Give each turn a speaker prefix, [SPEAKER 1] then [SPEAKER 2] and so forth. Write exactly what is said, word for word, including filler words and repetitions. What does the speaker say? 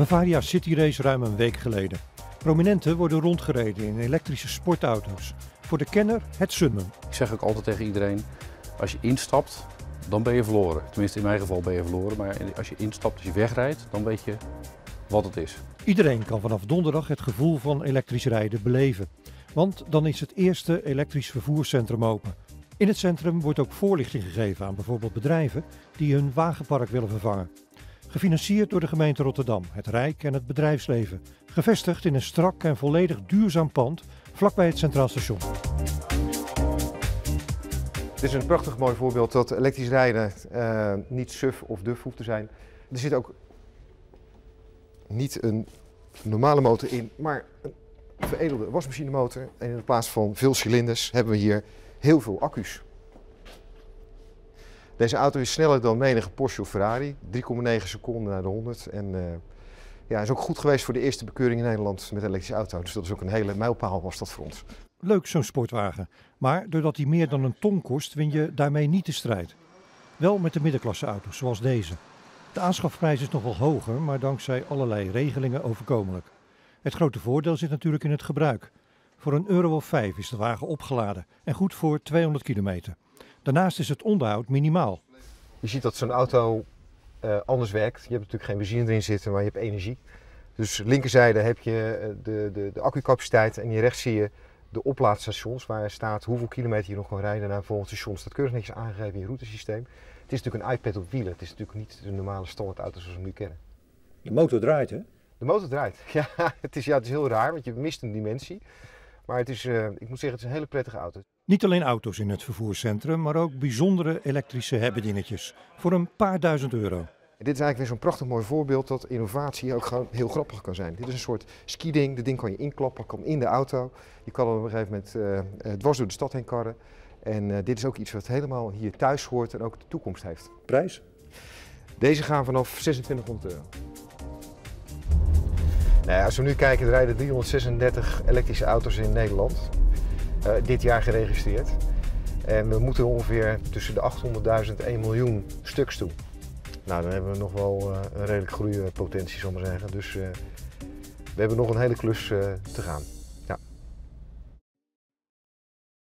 [SPEAKER 1] Bavaria City Race ruim een week geleden. Prominenten worden rondgereden in elektrische sportauto's. Voor de kenner het summum.
[SPEAKER 2] Ik zeg ook altijd tegen iedereen, als je instapt, dan ben je verloren. Tenminste, in mijn geval ben je verloren, maar als je instapt, als je wegrijdt, dan weet je wat het is.
[SPEAKER 1] Iedereen kan vanaf donderdag het gevoel van elektrisch rijden beleven. Want dan is het eerste elektrisch vervoerscentrum open. In het centrum wordt ook voorlichting gegeven aan bijvoorbeeld bedrijven die hun wagenpark willen vervangen. Gefinancierd door de gemeente Rotterdam, het Rijk en het bedrijfsleven. Gevestigd in een strak en volledig duurzaam pand vlakbij het Centraal Station.
[SPEAKER 3] Dit is een prachtig mooi voorbeeld dat elektrisch rijden uh, niet suf of duf hoeft te zijn. Er zit ook niet een normale motor in, maar een veredelde wasmachinemotor. En in plaats van veel cilinders hebben we hier heel veel accu's. Deze auto is sneller dan menige Porsche of Ferrari, drie komma negen seconden naar de honderd. En uh, ja, is ook goed geweest voor de eerste bekeuring in Nederland met een elektrische auto. Dus dat is ook een hele mijlpaal was dat voor ons.
[SPEAKER 1] Leuk zo'n sportwagen, maar doordat hij meer dan een ton kost win je daarmee niet de strijd. Wel met de middenklasseauto's zoals deze. De aanschafprijs is nog wel hoger, maar dankzij allerlei regelingen overkomelijk. Het grote voordeel zit natuurlijk in het gebruik. Voor een euro of vijf is de wagen opgeladen en goed voor tweehonderd kilometer. Daarnaast is het onderhoud minimaal.
[SPEAKER 3] Je ziet dat zo'n auto uh, anders werkt. Je hebt natuurlijk geen benzine erin zitten, maar je hebt energie. Dus linkerzijde heb je de, de, de accupaciteit en hier rechts zie je de oplaadstations waar staat hoeveel kilometer je nog kan rijden naar een volgend station. Dat staat keurig netjes aangegeven in je routesysteem. Het is natuurlijk een iPad op wielen. Het is natuurlijk niet de normale standaardauto zoals we hem nu kennen.
[SPEAKER 1] De motor draait, hè?
[SPEAKER 3] De motor draait. Ja, het is, ja, het is heel raar, want je mist een dimensie. Maar het is, uh, ik moet zeggen, het is een hele prettige auto.
[SPEAKER 1] Niet alleen auto's in het vervoerscentrum, maar ook bijzondere elektrische hebbedingetjes. Voor een paar duizend euro.
[SPEAKER 3] En dit is eigenlijk weer zo'n prachtig mooi voorbeeld dat innovatie ook gewoon heel grappig kan zijn. Dit is een soort skiding. Dit ding kan je inklappen, kan in de auto. Je kan op een gegeven moment uh, dwars door de stad heen karren. En uh, dit is ook iets wat helemaal hier thuis hoort en ook de toekomst heeft.
[SPEAKER 1] Prijs?
[SPEAKER 3] Deze gaan vanaf zesentwintighonderd euro. Nou ja, als we nu kijken, er rijden driehonderdzesendertig elektrische auto's in Nederland. Uh, dit jaar geregistreerd. En we moeten ongeveer tussen de achthonderdduizend en één miljoen stuks toe. Nou, dan hebben we nog wel uh, een redelijk groeipotentie, zal ik maar zeggen. Dus uh, we hebben nog een hele klus uh, te gaan.